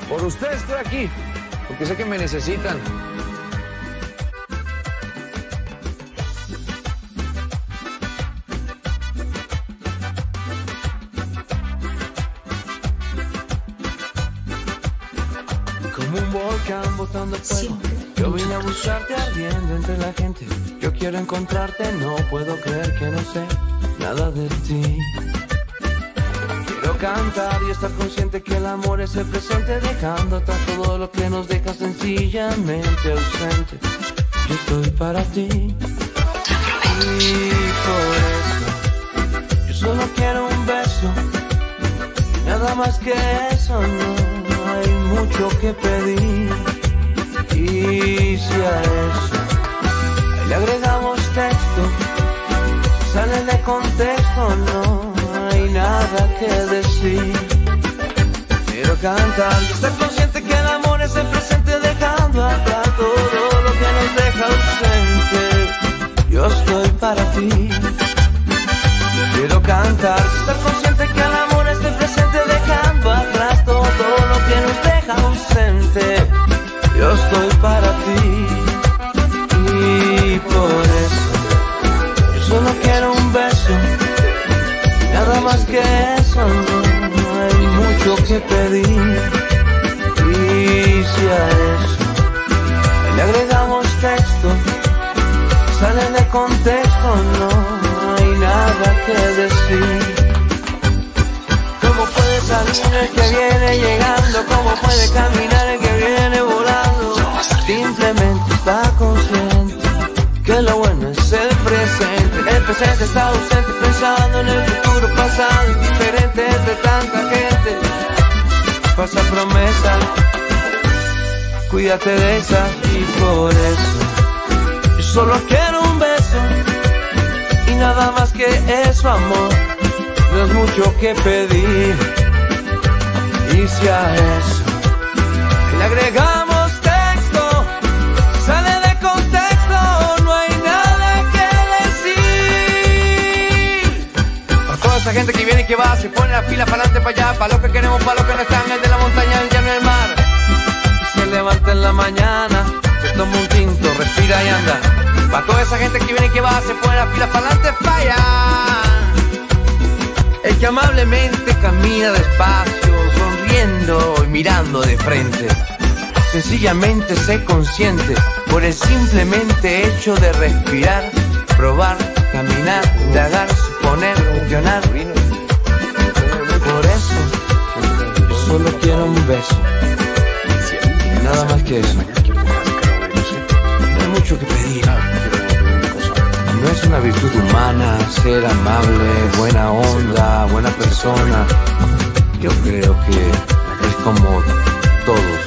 Por ustedes estoy aquí, porque sé que me necesitan. Como un volcán botando fuego, yo vine a buscarte ardiendo entre la gente. Yo quiero encontrarte, no puedo creer que no sé nada de ti. Quiero cantar y estar consciente que el amor es el presente, dejando atrás todo lo que nos deja sencillamente ausente. Yo estoy para ti y por eso yo solo quiero un beso, nada más que eso, no hay mucho que pedir. Y si a eso le agregamos texto, sale de contexto, no hay nada que decir. Quiero cantar y estar consciente que el amor es el presente, dejando atrás todo lo que nos deja ausente. Yo estoy para ti. Quiero cantar y estar consciente que el amor es el presente, dejando atrás todo lo que nos deja ausente. Yo estoy para ti. Y por eso yo solo quiero un beso, nada más que eso, no hay mucho que pedir. Y si a eso le agregamos texto, sale de contexto, no hay nada que decir. ¿Cómo puede salir el que viene llegando? ¿Cómo puede caminar el que viene volando? Simplemente está consciente que lo bueno es el presente. El presente está ausente, pensando en el futuro pasado, indiferente entre tanta gente. Falsa promesa, cuídate de esa. Y por eso yo solo quiero un beso, y nada más que eso, amor, no es mucho que pedir. Y si a eso le agregamos texto, sale de contexto, no hay nada que decir. Para toda esa gente que viene y que va, se pone la fila para adelante, para allá, para los que queremos, para los que no están, el de la montaña, el llano, el mar. Se levanta en la mañana, se toma un tinto, respira y anda. Para toda esa gente que viene y que va, se pone la fila para adelante, para allá. El que amablemente camina despacio, sonriendo y mirando de frente. Sencillamente sé consciente por el simplemente hecho de respirar, probar, caminar, indagar, suponer, gestionar. Por eso yo solo quiero un beso, y nada más que eso. No hay mucho que pedir. No es una virtud humana ser amable, buena onda, buena persona. Yo creo que es como todo.